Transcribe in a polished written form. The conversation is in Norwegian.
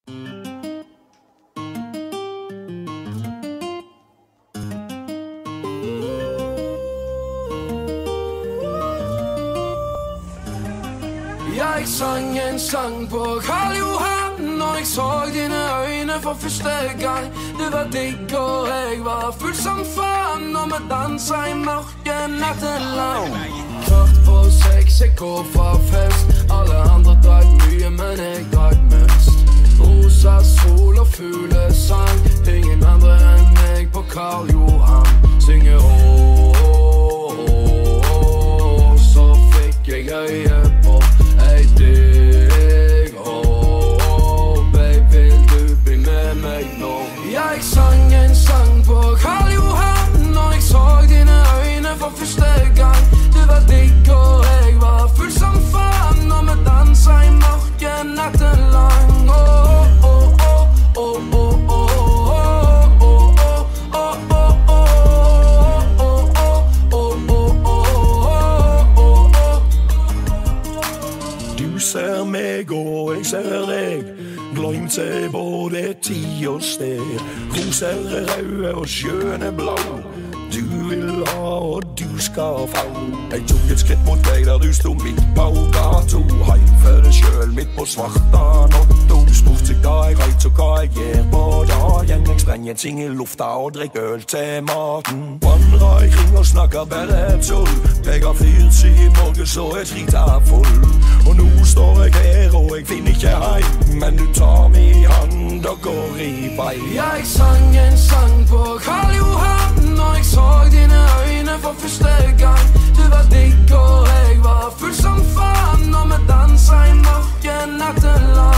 Jeg sang en sang på Karl Johan når jeg så dine øyne for første gang. Du var digg og jeg var full som faen når vi danset i mørket natten lang. 6:15, jeg går fra fest. Alle andre drakk mye, men jeg drakk mest. Rosa sol og fuglesang. Ingen andre enn meg på Karl Johan. Synger så fikk jeg øye på ei deg. Baby, vil du bli med meg nå? Jeg sang en sang på Karl Johan når jeg så dine øyne for første gang. Du var digg og jeg var full som faen når vi danset i mørket natten lang. Du ser meg og jeg ser deg, gløym til både tid og sted. Roser er røde og sjøen er blå. Du vil ha og du skal få. Jeg tok et skritt mot deg der du stod midt på gato. Heim for deg selv midt på svarta notto. Du spurte seg da jeg reit så hva jeg gjør på dagen. Jeg sprenger ting i lufta og drikker øl til maten. Vandrer i kring og snakker bare tull. Jeg har fyrt seg i morgen så jeg drita full. Og nå står jeg her og jeg finner ikke heim. Men du tar meg i hand og går i vei. Jeg sang en sang på Karl Johan når jeg så dine øyne for første gang. Du var digg og jeg var full som faen når vi danset i mørket natten lang.